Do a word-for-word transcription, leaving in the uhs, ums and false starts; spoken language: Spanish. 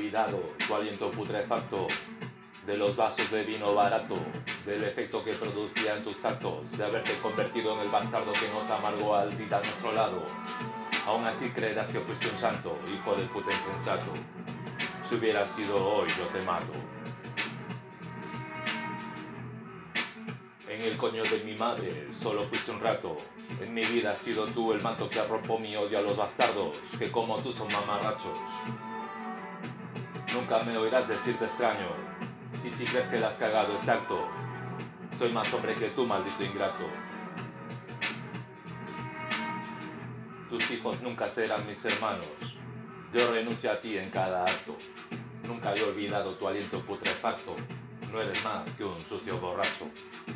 olvidado tu aliento putrefacto, de los vasos de vino barato, del efecto que producían tus actos, de haberte convertido en el bastardo que nos amargó al vida a nuestro lado. Aún así creerás que fuiste un santo, hijo de puta insensato. Si hubiera sido hoy, yo te mato. En el coño de mi madre, solo fuiste un rato. En mi vida has sido tú el manto que arropó mi odio a los bastardos, que como tú son mamarrachos. Nunca me oirás decirte extraño, y si crees que la has cagado exacto, soy más hombre que tú, maldito ingrato. Tus hijos nunca serán mis hermanos, yo renuncio a ti en cada acto. Nunca he olvidado tu aliento putrefacto, no eres más que un sucio borracho.